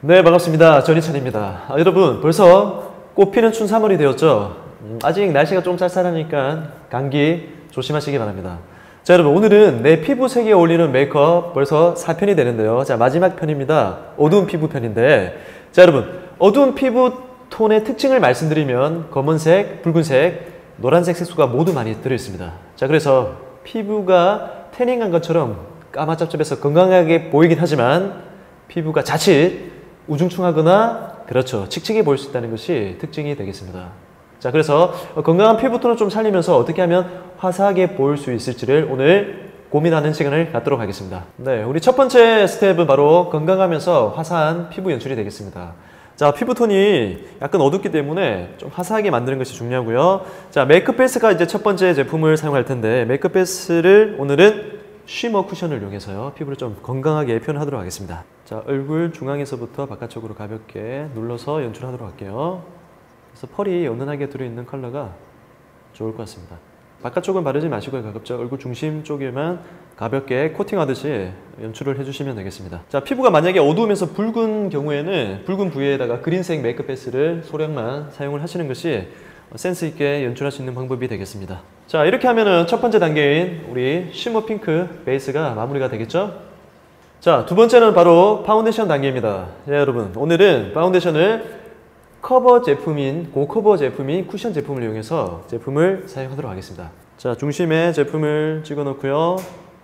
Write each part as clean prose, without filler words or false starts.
네, 반갑습니다. 전희찬입니다. 여러분, 벌써 꽃피는 춘 3월이 되었죠? 아직 날씨가 좀 쌀쌀하니까 감기 조심하시기 바랍니다. 자, 여러분, 오늘은 내 피부색에 어울리는 메이크업 벌써 4편이 되는데요. 자, 마지막 편입니다. 어두운 피부 편인데, 자, 여러분, 어두운 피부 톤의 특징을 말씀드리면 검은색, 붉은색, 노란색 색소가 모두 많이 들어있습니다. 자, 그래서 피부가 태닝한 것처럼 까마잡잡해서 건강하게 보이긴 하지만 피부가 자칫 우중충하거나 그렇죠, 칙칙해 보일 수 있다는 것이 특징이 되겠습니다. 자, 그래서 건강한 피부톤을 좀 살리면서 어떻게 하면 화사하게 보일 수 있을지를 오늘 고민하는 시간을 갖도록 하겠습니다. 네, 우리 첫 번째 스텝은 바로 건강하면서 화사한 피부 연출이 되겠습니다. 자, 피부톤이 약간 어둡기 때문에 좀 화사하게 만드는 것이 중요하고요. 자, 메이크업 베이스가 이제 첫 번째 제품을 사용할 텐데, 메이크업 베이스를 오늘은 쉬머 쿠션을 이용해서요, 피부를 좀 건강하게 표현하도록 하겠습니다. 자, 얼굴 중앙에서부터 바깥쪽으로 가볍게 눌러서 연출하도록 할게요. 그래서 펄이 연연하게 들어있는 컬러가 좋을 것 같습니다. 바깥쪽은 바르지 마시고요. 가급적 얼굴 중심 쪽에만 가볍게 코팅하듯이 연출을 해주시면 되겠습니다. 자, 피부가 만약에 어두우면서 붉은 경우에는 붉은 부위에다가 그린색 메이크업 베이스를 소량만 사용을 하시는 것이 센스 있게 연출할 수 있는 방법이 되겠습니다. 자, 이렇게 하면은 첫 번째 단계인 우리 쉬머 핑크 베이스가 마무리가 되겠죠? 자, 두 번째는 바로 파운데이션 단계입니다. 자, 여러분, 오늘은 파운데이션을 커버 제품인, 고커버 제품인 쿠션 제품을 이용해서 제품을 사용하도록 하겠습니다. 자, 중심에 제품을 찍어 놓고요.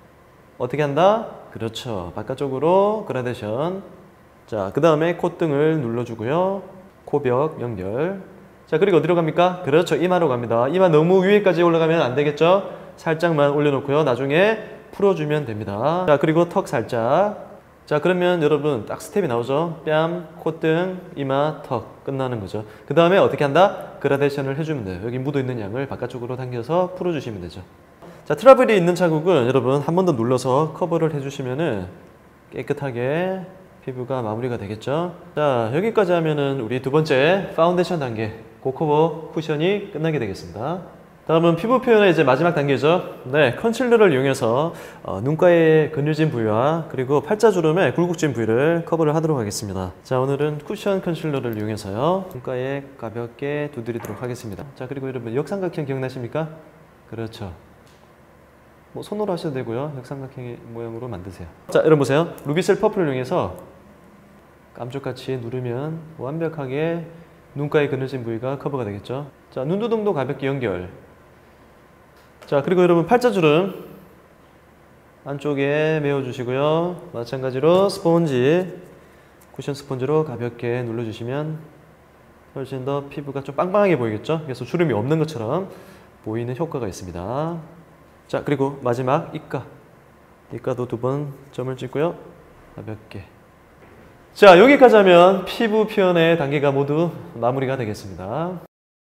어떻게 한다? 그렇죠, 바깥쪽으로 그라데이션. 자, 그 다음에 콧등을 눌러주고요. 코벽 연결. 자, 그리고 어디로 갑니까? 그렇죠, 이마로 갑니다. 이마 너무 위에까지 올라가면 안 되겠죠? 살짝만 올려놓고요. 나중에 풀어주면 됩니다. 자, 그리고 턱 살짝. 자, 그러면 여러분 딱 스텝이 나오죠? 뺨, 콧등, 이마, 턱 끝나는 거죠. 그 다음에 어떻게 한다? 그라데이션을 해주면 돼요. 여기 묻어있는 양을 바깥쪽으로 당겨서 풀어주시면 되죠. 자, 트러블이 있는 자국은 여러분 한 번 더 눌러서 커버를 해주시면은 깨끗하게 피부가 마무리가 되겠죠. 자, 여기까지 하면은 우리 두 번째 파운데이션 단계 고커버 쿠션이 끝나게 되겠습니다. 다음은 피부 표현의 이제 마지막 단계죠. 네, 컨실러를 이용해서 눈가의 그늘진 부위와 그리고 팔자주름의 굴곡진 부위를 커버를 하도록 하겠습니다. 자, 오늘은 쿠션 컨실러를 이용해서요, 눈가에 가볍게 두드리도록 하겠습니다. 자, 그리고 여러분 역삼각형 기억나십니까? 그렇죠. 뭐 손으로 하셔도 되고요. 역삼각형 모양으로 만드세요. 자, 여러분 보세요. 루비셀 퍼플을 이용해서 감쪽같이 누르면 완벽하게 눈가의 그늘진 부위가 커버가 되겠죠. 자, 눈두덩도 가볍게 연결. 자, 그리고 여러분 팔자주름 안쪽에 메워주시고요. 마찬가지로 스펀지, 쿠션 스펀지로 가볍게 눌러주시면 훨씬 더 피부가 좀 빵빵하게 보이겠죠. 그래서 주름이 없는 것처럼 보이는 효과가 있습니다. 자, 그리고 마지막 이가도 두 번 점을 찍고요. 가볍게. 자, 여기까지 하면 피부 표현의 단계가 모두 마무리가 되겠습니다.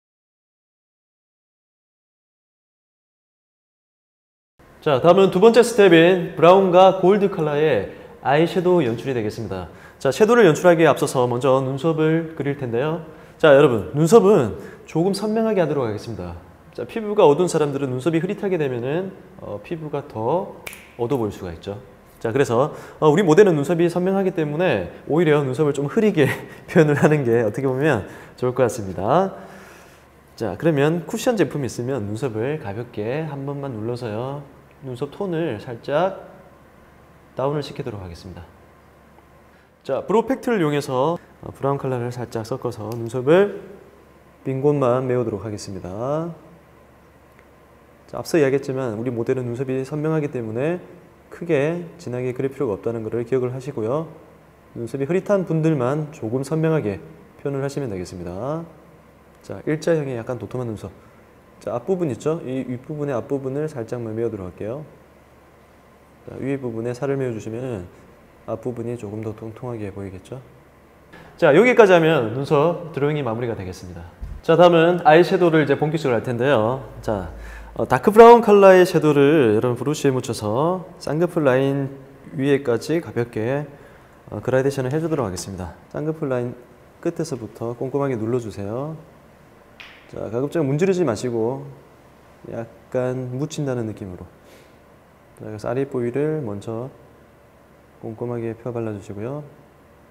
자, 다음은 두 번째 스텝인 브라운과 골드 컬러의 아이섀도우 연출이 되겠습니다. 자, 섀도우를 연출하기에 앞서서 먼저 눈썹을 그릴 텐데요. 자, 여러분, 눈썹은 조금 선명하게 하도록 하겠습니다. 자, 피부가 어두운 사람들은 눈썹이 흐릿하게 되면은 피부가 더 어두워 보일 수가 있죠. 자, 그래서 우리 모델은 눈썹이 선명하기 때문에 오히려 눈썹을 좀 흐리게 표현을 하는 게 어떻게 보면 좋을 것 같습니다. 자, 그러면 쿠션 제품이 있으면 눈썹을 가볍게 한 번만 눌러서요, 눈썹 톤을 살짝 다운을 시키도록 하겠습니다. 자, 브로우 팩트를 이용해서 브라운 컬러를 살짝 섞어서 눈썹을 빈 곳만 메우도록 하겠습니다. 자, 앞서 이야기했지만 우리 모델은 눈썹이 선명하기 때문에 크게 진하게 그릴 필요가 없다는 것을 기억을 하시고요. 눈썹이 흐릿한 분들만 조금 선명하게 표현을 하시면 되겠습니다. 자, 일자형의 약간 도톰한 눈썹. 자, 앞부분 있죠? 이 윗부분의 앞부분을 살짝만 메워도록 할게요. 자, 위 부분에 살을 메워주시면 앞부분이 조금 더 통통하게 보이겠죠? 자, 여기까지 하면 눈썹 드로잉이 마무리가 되겠습니다. 자, 다음은 아이섀도우를 이제 본격적으로 할 텐데요. 자, 다크 브라운 컬러의 섀도우를 여러분 브러쉬에 묻혀서 쌍꺼풀 라인 위에까지 가볍게 그라데이션을 해주도록 하겠습니다. 쌍꺼풀 라인 끝에서부터 꼼꼼하게 눌러주세요. 자, 가급적 문지르지 마시고 약간 묻힌다는 느낌으로. 자, 그래서 아랫부위를 먼저 꼼꼼하게 펴 발라주시고요.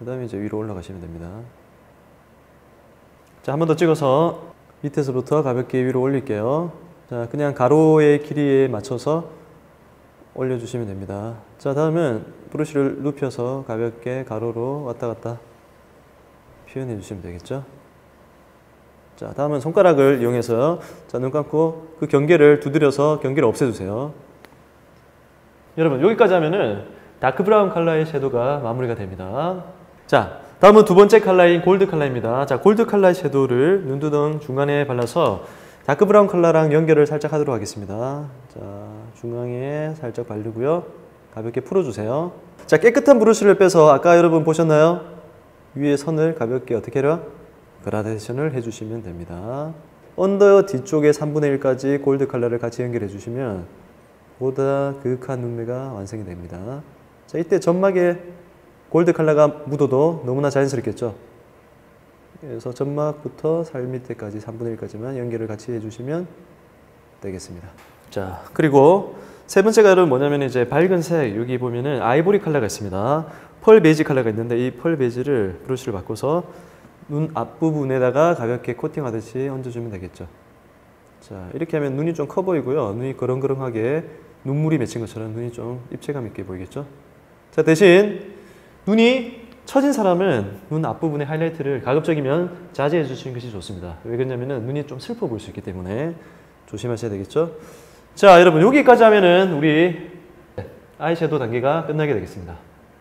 그 다음에 이제 위로 올라가시면 됩니다. 자, 한 번 더 찍어서 밑에서부터 가볍게 위로 올릴게요. 자, 그냥 가로의 길이에 맞춰서 올려주시면 됩니다. 자, 다음은 브러쉬를 눕혀서 가볍게 가로로 왔다 갔다 표현해 주시면 되겠죠. 자, 다음은 손가락을 이용해서 자, 눈 감고 그 경계를 두드려서 경계를 없애주세요. 여러분, 여기까지 하면은 다크 브라운 컬러의 섀도우가 마무리가 됩니다. 자, 다음은 두 번째 컬러인 골드 컬러입니다. 자, 골드 컬러 섀도우를 눈두덩 중간에 발라서 다크 브라운 컬러랑 연결을 살짝 하도록 하겠습니다. 자, 중앙에 살짝 바르고요. 가볍게 풀어주세요. 자, 깨끗한 브러쉬를 빼서 아까 여러분 보셨나요? 위에 선을 가볍게 어떻게 해라? 그라데이션을 해주시면 됩니다. 언더 뒤쪽에 3분의 1까지 골드 컬러를 같이 연결해 주시면 보다 그윽한 눈매가 완성이 됩니다. 자, 이때 점막에 골드 컬러가 묻어도 너무나 자연스럽겠죠? 그래서 점막부터 살 밑에까지 3분의 1까지만 연결을 같이 해주시면 되겠습니다. 자, 그리고 세 번째가 여러분 뭐냐면 이제 밝은 색, 여기 보면은 아이보리 컬러가 있습니다. 펄 베이지 컬러가 있는데 이 펄 베이지를 브러쉬를 바꿔서 눈 앞부분에다가 가볍게 코팅하듯이 얹어주면 되겠죠. 자, 이렇게 하면 눈이 좀 커 보이고요. 눈이 그렁그렁하게 눈물이 맺힌 것처럼 눈이 좀 입체감 있게 보이겠죠. 자, 대신 눈이 처진 사람은 눈 앞부분의 하이라이트를 가급적이면 자제해 주시는 것이 좋습니다. 왜 그러냐면은 눈이 좀 슬퍼 보일 수 있기 때문에 조심하셔야 되겠죠. 자, 여러분 여기까지 하면은 우리 아이섀도우 단계가 끝나게 되겠습니다.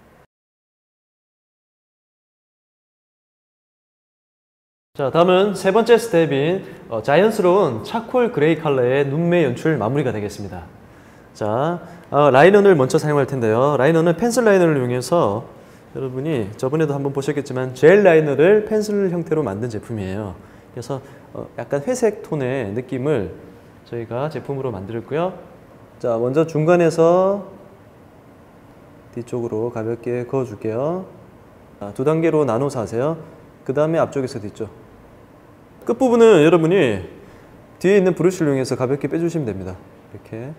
자, 다음은 세 번째 스텝인 자연스러운 차콜 그레이 컬러의 눈매 연출 마무리가 되겠습니다. 자, 라이너를 먼저 사용할 텐데요. 라이너는 펜슬 라이너를 이용해서 여러분이 저번에도 한번 보셨겠지만 젤 라이너를 펜슬 형태로 만든 제품이에요. 그래서 약간 회색 톤의 느낌을 저희가 제품으로 만들었고요. 자, 먼저 중간에서 뒤쪽으로 가볍게 그어줄게요. 두 단계로 나눠서 하세요. 그 다음에 앞쪽에서 뒤쪽. 끝부분은 여러분이 뒤에 있는 브러쉬를 이용해서 가볍게 빼주시면 됩니다. 이렇게.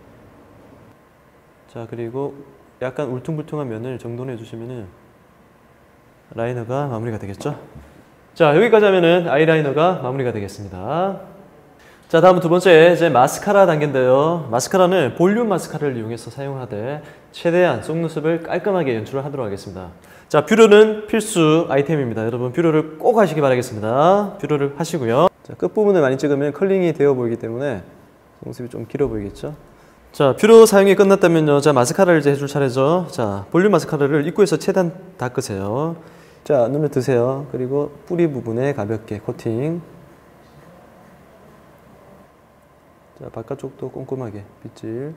자, 그리고 약간 울퉁불퉁한 면을 정돈해 주시면은 라이너가 마무리가 되겠죠. 자, 여기까지 하면은 아이라이너가 마무리가 되겠습니다. 자, 다음은 두 번째 이제 마스카라 단계인데요. 마스카라는 볼륨 마스카라를 이용해서 사용하되 최대한 속눈썹을 깔끔하게 연출을 하도록 하겠습니다. 자, 뷰러는 필수 아이템입니다. 여러분 뷰러를 꼭 하시기 바라겠습니다. 뷰러를 하시고요. 자, 끝부분을 많이 찍으면 컬링이 되어 보이기 때문에 속눈썹이 좀 길어 보이겠죠. 자, 뷰러 사용이 끝났다면요. 자, 마스카라를 이제 해줄 차례죠. 자, 볼륨 마스카라를 입구에서 최대한 닦으세요. 자, 눈을 드세요. 그리고 뿌리 부분에 가볍게 코팅. 자, 바깥쪽도 꼼꼼하게 빗질.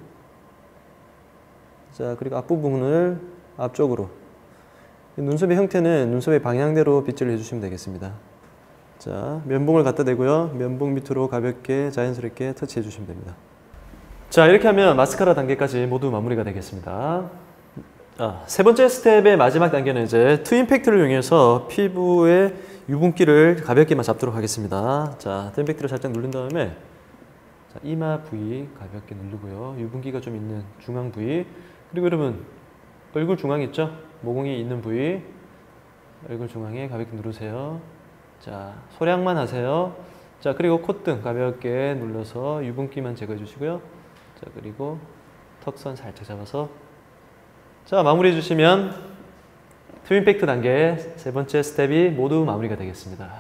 자, 그리고 앞부분을 앞쪽으로. 눈썹의 형태는 눈썹의 방향대로 빗질을 해주시면 되겠습니다. 자, 면봉을 갖다 대고요. 면봉 밑으로 가볍게 자연스럽게 터치해 주시면 됩니다. 자, 이렇게 하면 마스카라 단계까지 모두 마무리가 되겠습니다. 세 번째 스텝의 마지막 단계는 이제 투 임팩트를 이용해서 피부의 유분기를 가볍게만 잡도록 하겠습니다. 자, 투 임팩트를 살짝 누른 다음에 자, 이마 부위 가볍게 누르고요. 유분기가 좀 있는 중앙 부위. 그리고 여러분 얼굴 중앙 있죠? 모공이 있는 부위 얼굴 중앙에 가볍게 누르세요. 자, 소량만 하세요. 자, 그리고 콧등 가볍게 눌러서 유분기만 제거해 주시고요. 자, 그리고 턱선 살짝 잡아서 자, 마무리해 주시면 투 임팩트 단계 세 번째 스텝이 모두 마무리가 되겠습니다.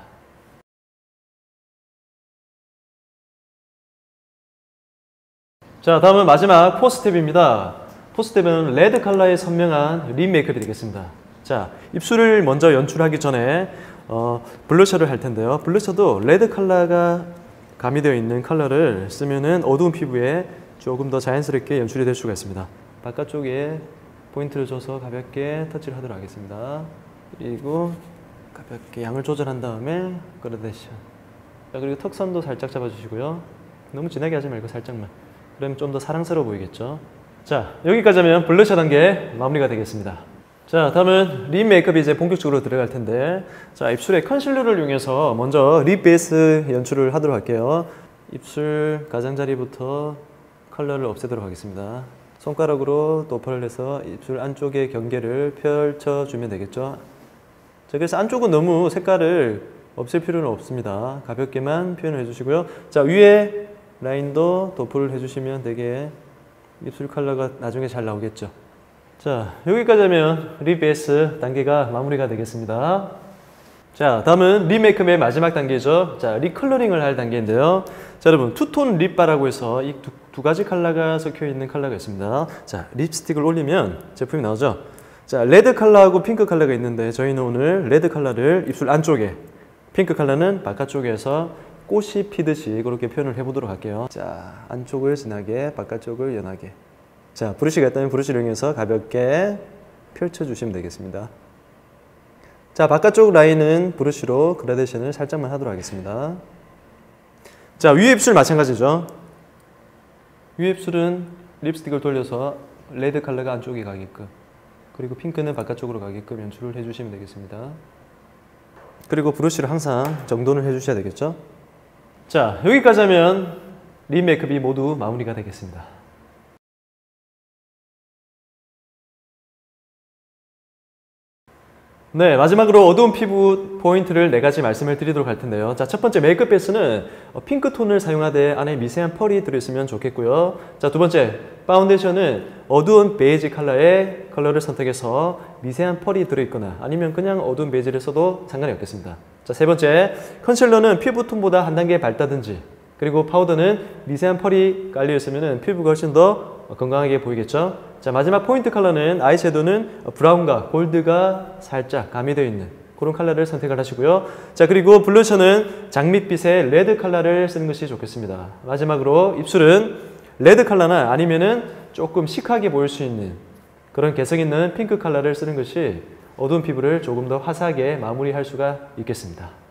자, 다음은 마지막 4스텝입니다. 4스텝은 레드 컬러의 선명한 립 메이크업이 되겠습니다. 자, 입술을 먼저 연출하기 전에 블러셔를 할 텐데요. 블러셔도 레드 컬러가 가미되어 있는 컬러를 쓰면은 어두운 피부에 조금 더 자연스럽게 연출이 될 수가 있습니다. 바깥쪽에 포인트를 줘서 가볍게 터치를 하도록 하겠습니다. 그리고 가볍게 양을 조절한 다음에 그라데이션. 자, 그리고 턱선도 살짝 잡아주시고요. 너무 진하게 하지 말고 살짝만. 그러면 좀 더 사랑스러워 보이겠죠. 자, 여기까지 하면 블러셔 단계 마무리가 되겠습니다. 자, 다음은 립 메이크업이 이제 본격적으로 들어갈 텐데, 자, 입술에 컨실러를 이용해서 먼저 립 베이스 연출을 하도록 할게요. 입술 가장자리부터 컬러를 없애도록 하겠습니다. 손가락으로 도포를 해서 입술 안쪽의 경계를 펼쳐주면 되겠죠. 자, 그래서 안쪽은 너무 색깔을 없앨 필요는 없습니다. 가볍게만 표현을 해주시고요. 자, 위에 라인도 도포를 해주시면 되게 입술 컬러가 나중에 잘 나오겠죠. 자, 여기까지 하면 립 베이스 단계가 마무리가 되겠습니다. 자, 다음은 립 메이크업의 마지막 단계죠. 자, 립 컬러링을 할 단계인데요. 자, 여러분 투톤 립바라고 해서 이 두 가지 컬러가 섞여 있는 컬러가 있습니다. 자, 립스틱을 올리면 제품이 나오죠. 자, 레드 컬러하고 핑크 컬러가 있는데 저희는 오늘 레드 컬러를 입술 안쪽에, 핑크 컬러는 바깥쪽에서 꽃이 피듯이 그렇게 표현을 해보도록 할게요. 자, 안쪽을 진하게, 바깥쪽을 연하게. 자, 브러쉬가 있다면 브러쉬를 이용해서 가볍게 펼쳐주시면 되겠습니다. 자, 바깥쪽 라인은 브러쉬로 그라데이션을 살짝만 하도록 하겠습니다. 자, 위에 입술 마찬가지죠. 위에 입술은 립스틱을 돌려서 레드 컬러가 안쪽에 가게끔, 그리고 핑크는 바깥쪽으로 가게끔 연출을 해주시면 되겠습니다. 그리고 브러쉬를 항상 정돈을 해주셔야 되겠죠. 자, 여기까지 하면 립 메이크업이 모두 마무리가 되겠습니다. 네, 마지막으로 어두운 피부 포인트를 4가지 말씀을 드리도록 할 텐데요. 자, 첫 번째 메이크업 베이스는 핑크 톤을 사용하되 안에 미세한 펄이 들어있으면 좋겠고요. 자, 두 번째 파운데이션은 어두운 베이지 컬러의 컬러를 선택해서 미세한 펄이 들어있거나 아니면 그냥 어두운 베이지를 써도 상관이 없겠습니다. 자, 세 번째 컨실러는 피부 톤보다 한 단계 밝다든지, 그리고 파우더는 미세한 펄이 깔려 있으면 피부가 훨씬 더 건강하게 보이겠죠. 자, 마지막 포인트 컬러는 아이섀도우는 브라운과 골드가 살짝 가미되어 있는 그런 컬러를 선택을 하시고요. 자, 그리고 블러셔는 장밋빛의 레드 컬러를 쓰는 것이 좋겠습니다. 마지막으로 입술은 레드 컬러나 아니면은 조금 시크하게 보일 수 있는 그런 개성 있는 핑크 컬러를 쓰는 것이 어두운 피부를 조금 더 화사하게 마무리할 수가 있겠습니다.